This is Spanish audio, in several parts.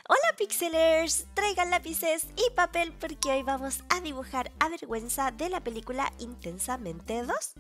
Hola Pixelers, traigan lápices y papel porque hoy vamos a dibujar a vergüenza de la película Intensamente 2.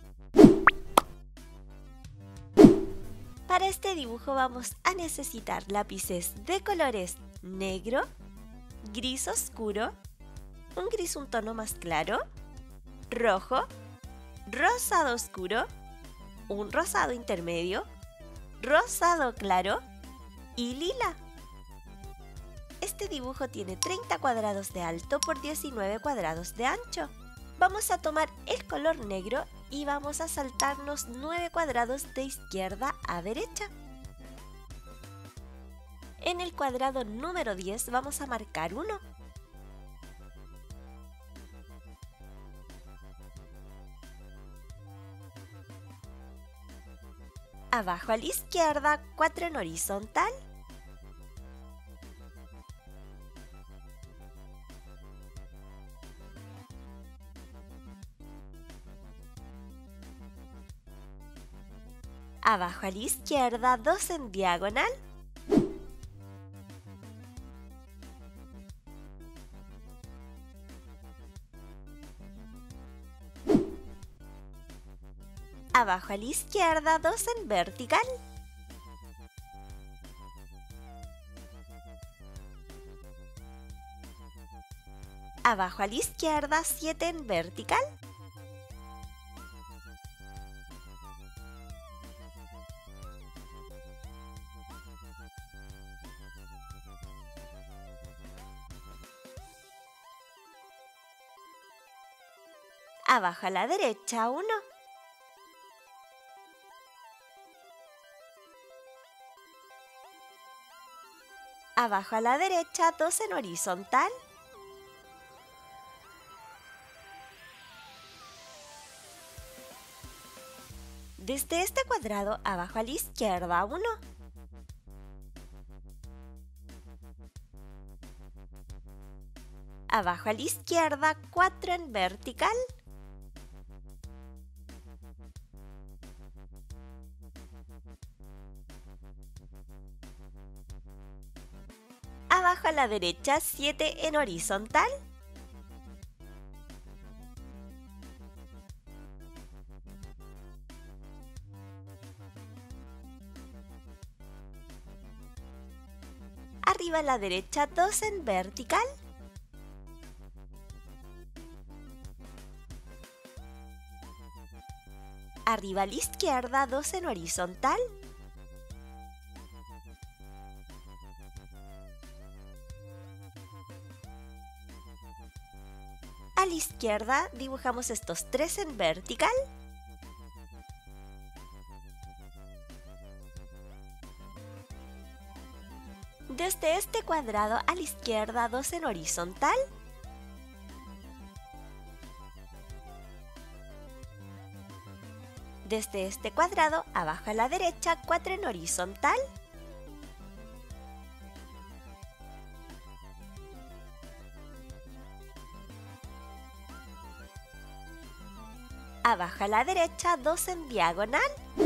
Para este dibujo vamos a necesitar lápices de colores negro, gris oscuro, un gris un tono más claro, rojo, rosado oscuro, un rosado intermedio, rosado claro y lila. Este dibujo tiene 30 cuadrados de alto por 19 cuadrados de ancho. Vamos a tomar el color negro y vamos a saltarnos 9 cuadrados de izquierda a derecha. En el cuadrado número 10 vamos a marcar 1. Abajo a la izquierda, 4 en horizontal. Abajo a la izquierda, 2 en diagonal. Abajo a la izquierda, 2 en vertical. Abajo a la izquierda, 7 en vertical. Abajo a la derecha, 1. Abajo a la derecha, 2 en horizontal. Desde este cuadrado, abajo a la izquierda, 1. Abajo a la izquierda, 4 en vertical. Abajo a la derecha, 7 en horizontal. Arriba a la derecha, 2 en vertical. Arriba a la izquierda, 2 en horizontal. A la izquierda dibujamos estos 3 en vertical. Desde este cuadrado a la izquierda, 2 en horizontal. Desde este cuadrado, abajo a la derecha, 4 en horizontal. Abajo a la derecha, 2 en diagonal.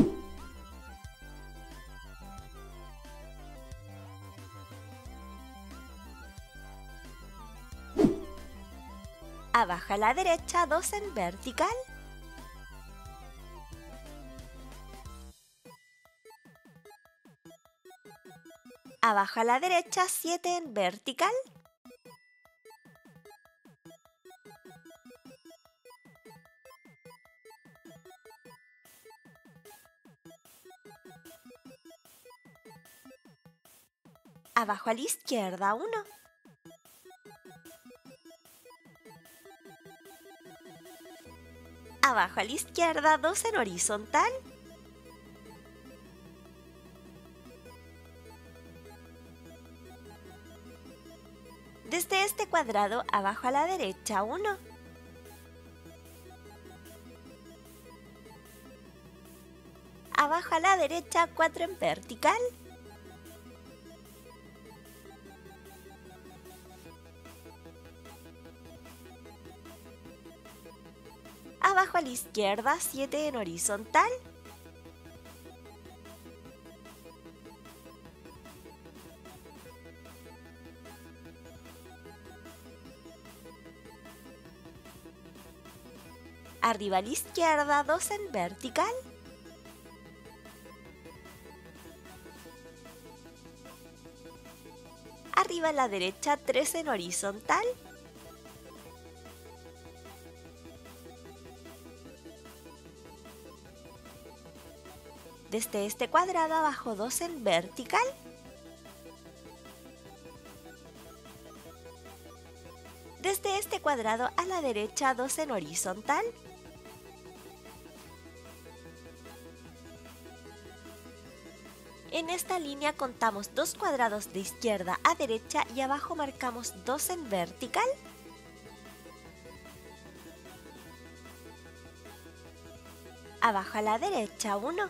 Abajo a la derecha, 2 en vertical. Abajo a la derecha, 7 en vertical. Abajo a la izquierda, 1. Abajo a la izquierda, 2 en horizontal. Desde este cuadrado, abajo a la derecha, 1. Abajo a la derecha, 4 en vertical. Abajo a la izquierda, 7 en horizontal. Arriba a la izquierda 2 en vertical. Arriba a la derecha 3 en horizontal. Desde este cuadrado abajo 2 en vertical. Desde este cuadrado a la derecha 2 en horizontal. En esta línea contamos 2 cuadrados de izquierda a derecha y abajo marcamos 2 en vertical. Abajo a la derecha 1.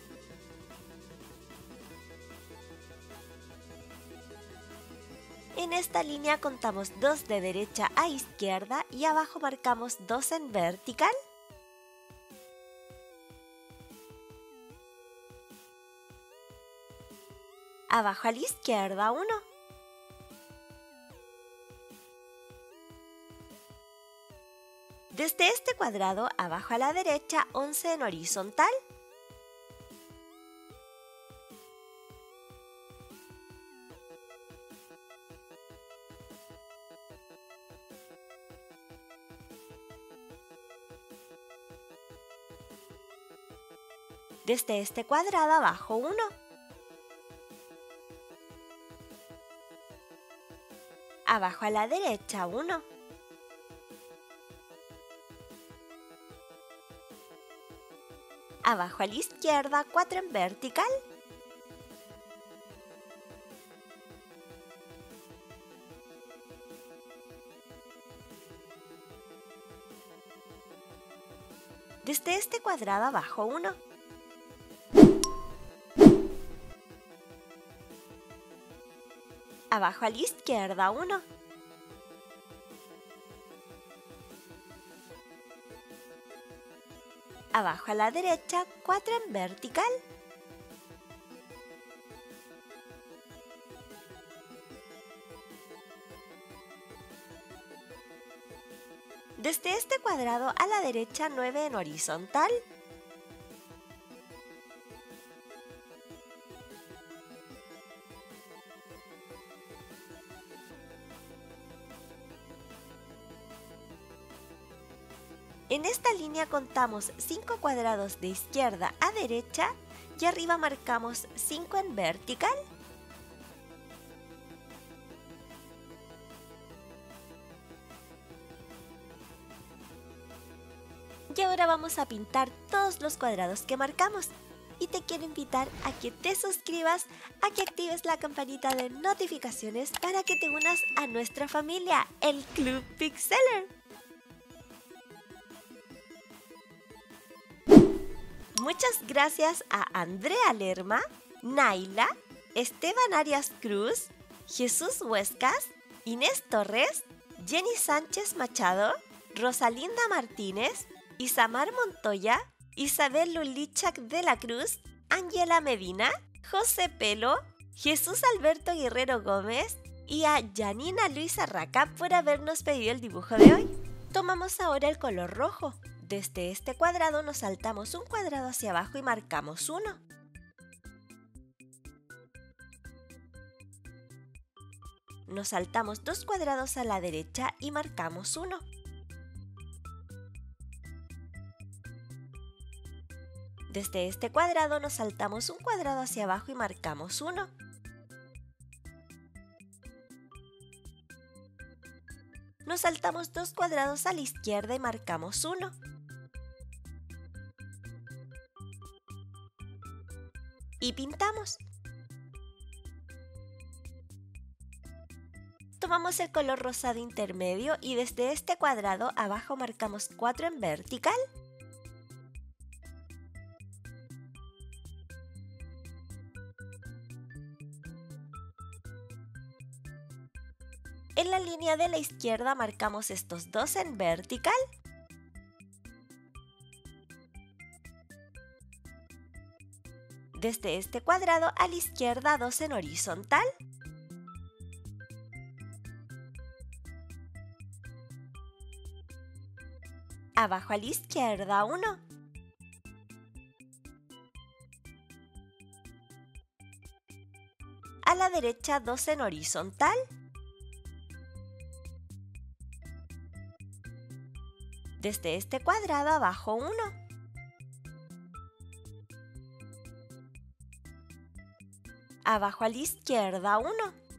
En esta línea contamos 2 de derecha a izquierda y abajo marcamos 2 en vertical. Abajo a la izquierda 1. Desde este cuadrado abajo a la derecha 11 en horizontal. Desde este cuadrado abajo 1. Abajo a la derecha 1. Abajo a la izquierda 4 en vertical. Desde este cuadrado abajo 1. Abajo a la izquierda 1. Abajo a la derecha 4 en vertical. Desde este cuadrado a la derecha 9 en horizontal. En esta línea contamos 5 cuadrados de izquierda a derecha y arriba marcamos 5 en vertical. Y ahora vamos a pintar todos los cuadrados que marcamos. Y te quiero invitar a que te suscribas, a que actives la campanita de notificaciones para que te unas a nuestra familia, el Club Pixeler. Muchas gracias a Andrea Lerma, Naila, Esteban Arias Cruz, Jesús Huescas, Inés Torres, Jenny Sánchez Machado, Rosalinda Martínez, Isamar Montoya, Isabel Lulichak de la Cruz, Ángela Medina, José Pelo, Jesús Alberto Guerrero Gómez y a Janina Luisa Raca por habernos pedido el dibujo de hoy. Tomamos ahora el color rojo. Desde este cuadrado nos saltamos un cuadrado hacia abajo y marcamos 1. Nos saltamos 2 cuadrados a la derecha y marcamos 1. Desde este cuadrado nos saltamos un cuadrado hacia abajo y marcamos 1. Nos saltamos 2 cuadrados a la izquierda y marcamos 1. Y pintamos. Tomamos el color rosado intermedio y desde este cuadrado abajo marcamos 4 en vertical. En la línea de la izquierda marcamos estos 2 en vertical. Desde este cuadrado a la izquierda 2 en horizontal. Abajo a la izquierda 1. A la derecha 2 en horizontal. Desde este cuadrado abajo 1. Abajo a la izquierda 1.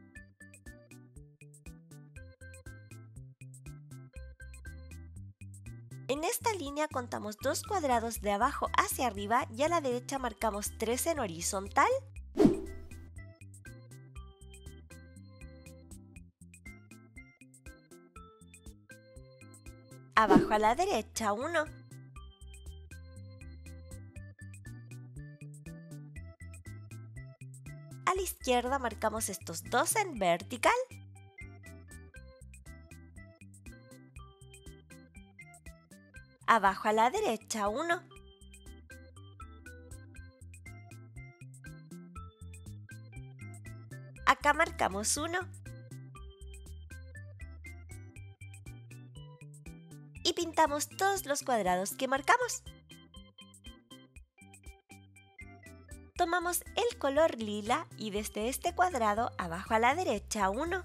En esta línea contamos 2 cuadrados de abajo hacia arriba y a la derecha marcamos 3 en horizontal. Abajo a la derecha 1. A la izquierda marcamos estos 2 en vertical. Abajo a la derecha 1. Acá marcamos 1. Y pintamos todos los cuadrados que marcamos. Tomamos el color lila y desde este cuadrado abajo a la derecha 1.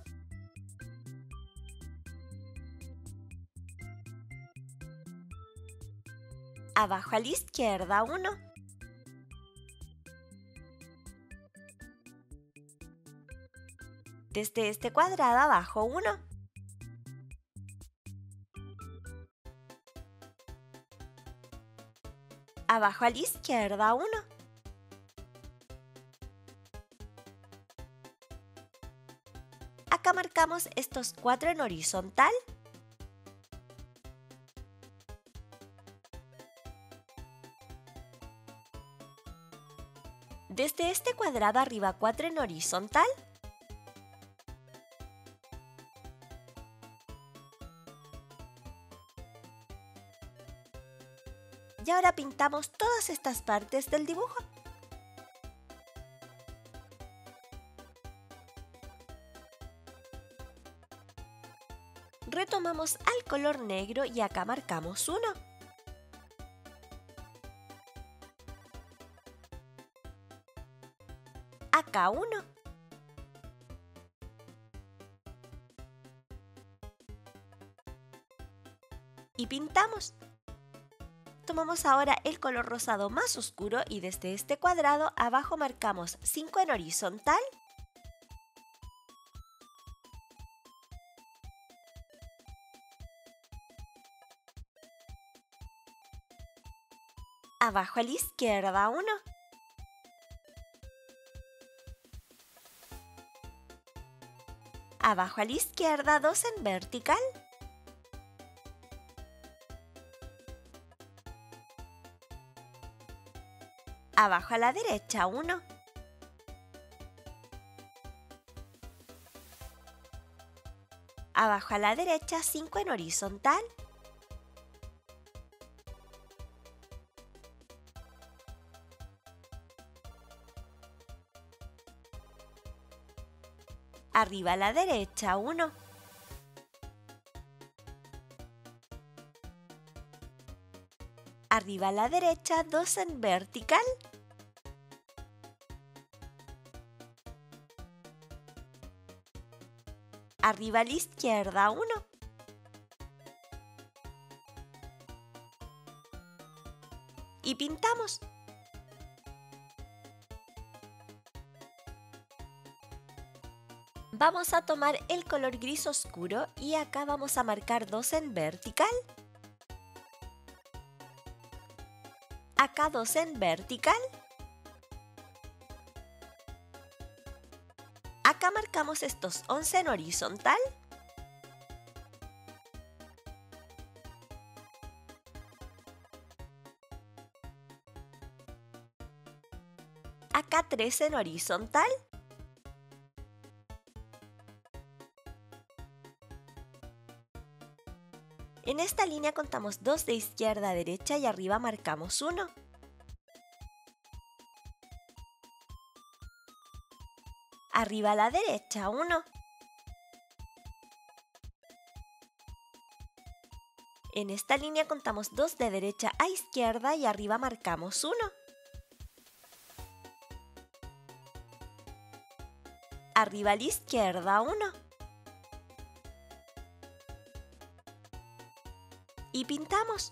Abajo a la izquierda 1. Desde este cuadrado abajo 1. Abajo a la izquierda 1. Acá marcamos estos 4 en horizontal. Desde este cuadrado arriba 4 en horizontal. Y ahora pintamos todas estas partes del dibujo. Retomamos al color negro y acá marcamos 1. Acá 1. Y pintamos. Tomamos ahora el color rosado más oscuro y desde este cuadrado abajo marcamos 5 en horizontal. Abajo a la izquierda 1. Abajo a la izquierda 2 en vertical. Abajo a la derecha 1. Abajo a la derecha 5 en horizontal. Arriba a la derecha 1. Arriba a la derecha 2 en vertical. Arriba a la izquierda 1. Y pintamos. Vamos a tomar el color gris oscuro y acá vamos a marcar 2 en vertical. Acá 2 en vertical. Acá marcamos estos 11 en horizontal. Acá 3 en horizontal. En esta línea contamos 2 de izquierda a derecha y arriba marcamos 1. Arriba a la derecha 1. En esta línea contamos 2 de derecha a izquierda y arriba marcamos 1. Arriba a la izquierda 1. Y pintamos.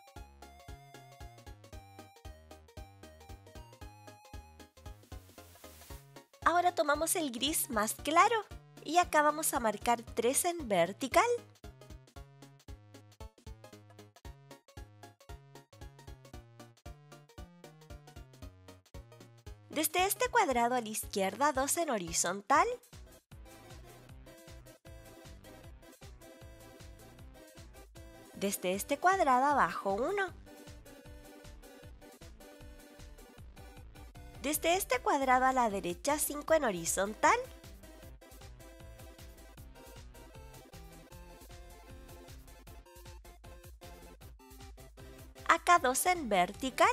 Ahora tomamos el gris más claro y acá vamos a marcar 3 en vertical. Desde este cuadrado a la izquierda 2 en horizontal. Desde este cuadrado abajo 1. Desde este cuadrado a la derecha 5 en horizontal. Acá 2 en vertical.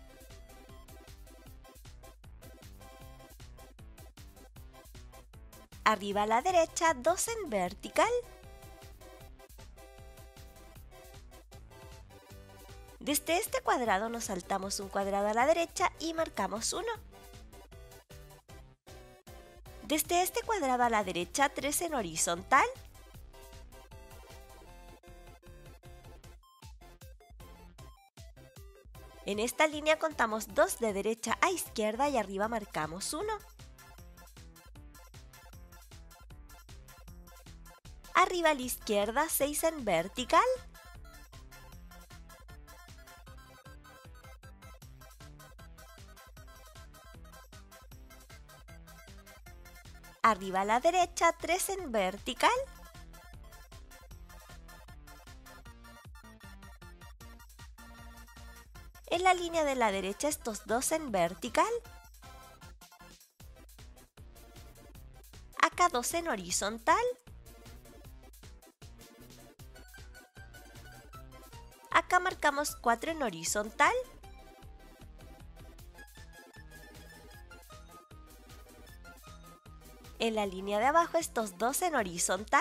Arriba a la derecha 2 en vertical. Desde este cuadrado nos saltamos un cuadrado a la derecha y marcamos 1. Desde este cuadrado a la derecha 3 en horizontal. En esta línea contamos 2 de derecha a izquierda y arriba marcamos 1. Arriba a la izquierda 6 en vertical. Arriba a la derecha 3 en vertical. En la línea de la derecha estos 2 en vertical. Acá 2 en horizontal. Acá marcamos 4 en horizontal. En la línea de abajo estos 2 en horizontal.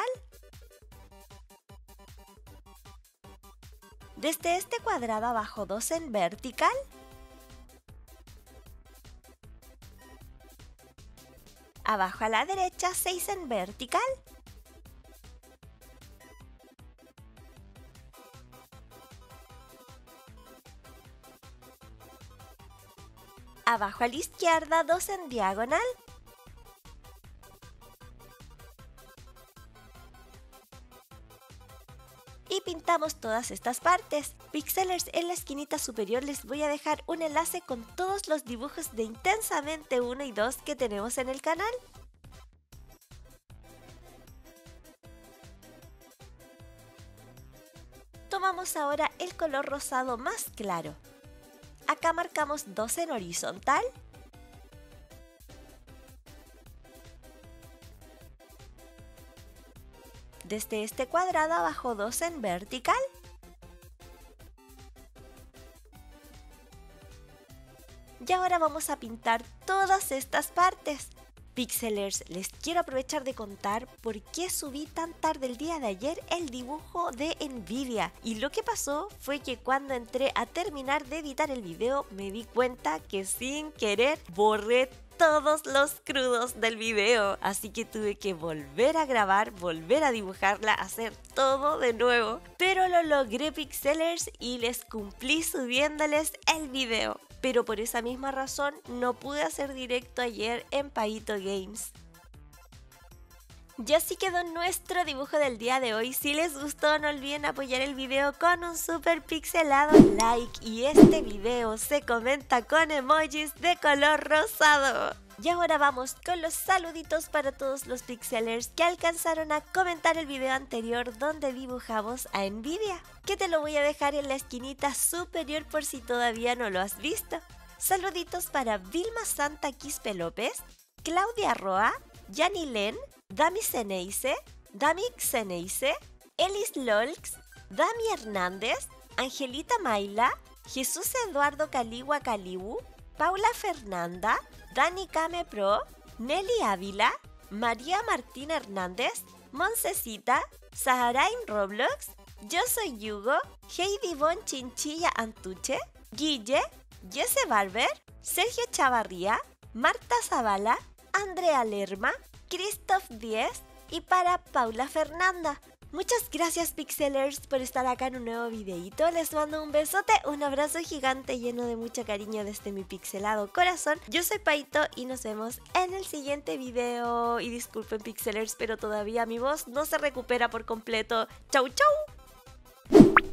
Desde este cuadrado abajo 2 en vertical. Abajo a la derecha 6 en vertical. Abajo a la izquierda 2 en diagonal. Y pintamos todas estas partes. Pixelers, en la esquinita superior les voy a dejar un enlace con todos los dibujos de Intensamente 1 y 2 que tenemos en el canal. Tomamos ahora el color rosado más claro. Acá marcamos 2 en horizontal. Desde este cuadrado abajo 2 en vertical. Y ahora vamos a pintar todas estas partes. Pixelers, les quiero aprovechar de contar por qué subí tan tarde el día de ayer el dibujo de Nvidia. Y lo que pasó fue que cuando entré a terminar de editar el video me di cuenta que sin querer borré todos los crudos del video, así que tuve que volver a grabar, volver a dibujarla, hacer todo de nuevo, pero lo logré, Pixelers, y les cumplí subiéndoles el video. Pero por esa misma razón no pude hacer directo ayer en Paito Games. Y así quedó nuestro dibujo del día de hoy. Si les gustó, no olviden apoyar el video con un super pixelado like, y este video se comenta con emojis de color rosado. Y ahora vamos con los saluditos para todos los pixelers que alcanzaron a comentar el video anterior donde dibujamos a Nvidia, que te lo voy a dejar en la esquinita superior por si todavía no lo has visto. Saluditos para Vilma Santa Quispe López, Claudia Roa, Yani Len, Dami Ceneise, Dami Xeneise, Elis Lolx, Dami Hernández, Angelita Maila, Jesús Eduardo Caligua Calibu, Paula Fernanda, Dani Kame Pro, Nelly Ávila, María Martín Hernández, Moncecita, Saharain Roblox, Yo soy Hugo, Heidi Von Chinchilla Antuche, Guille, Jesse Barber, Sergio Chavarría, Marta Zavala, Andrea Lerma, Christoph Diez y para Paula Fernanda. Muchas gracias Pixelers por estar acá en un nuevo videito. Les mando un besote, un abrazo gigante lleno de mucho cariño desde mi pixelado corazón. Yo soy Paito y nos vemos en el siguiente video. Y disculpen Pixelers, pero todavía mi voz no se recupera por completo. ¡Chau, chau!